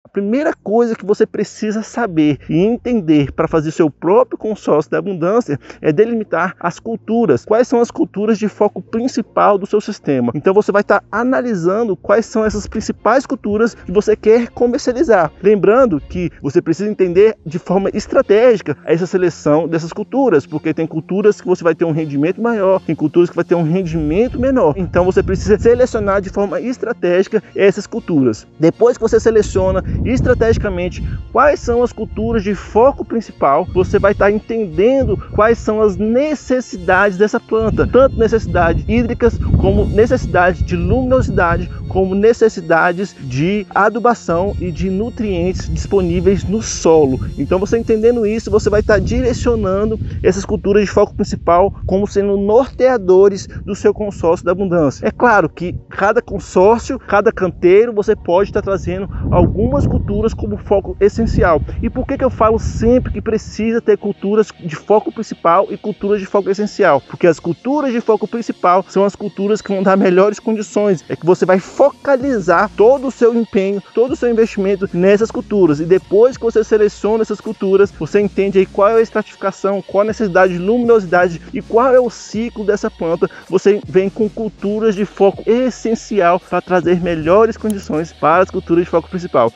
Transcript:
primeira coisa que você precisa saber e entender para fazer seu próprio consórcio da abundância é delimitar as culturas. Quais são as culturas de foco principal do seu sistema? Então você vai estar analisando quais são essas principais culturas que você quer comercializar. Lembrando que você precisa entender de forma estratégica essa seleção dessas culturas, porque tem culturas que você vai ter um rendimento maior, tem culturas que vai ter um rendimento menor. Então você precisa selecionar de forma estratégica essas culturas. Depois que você seleciona estrategicamente quais são as culturas de foco principal, você vai estar entendendo quais são as necessidades dessa planta, tanto necessidades hídricas como necessidades de luminosidade, como necessidades de adubação e de nutrientes disponíveis no solo. Então você entendendo isso, você vai estar direcionando essas culturas de foco principal como sendo norteadores do seu consórcio da abundância. É claro que cada consórcio, cada canteiro, você pode estar trazendo algumas culturas como foco essencial. E por que eu falo sempre que precisa ter culturas de foco principal e culturas de foco essencial? Porque as culturas de foco principal são as culturas que vão dar melhores condições. É que você vai focalizar todo o seu empenho, todo o seu investimento nessas culturas. E depois que você seleciona essas culturas, você entende aí qual é a estratificação, qual a necessidade de luminosidade e qual é o ciclo dessa planta. Você vem com culturas de foco essencial para trazer melhores condições para as culturas de foco principal.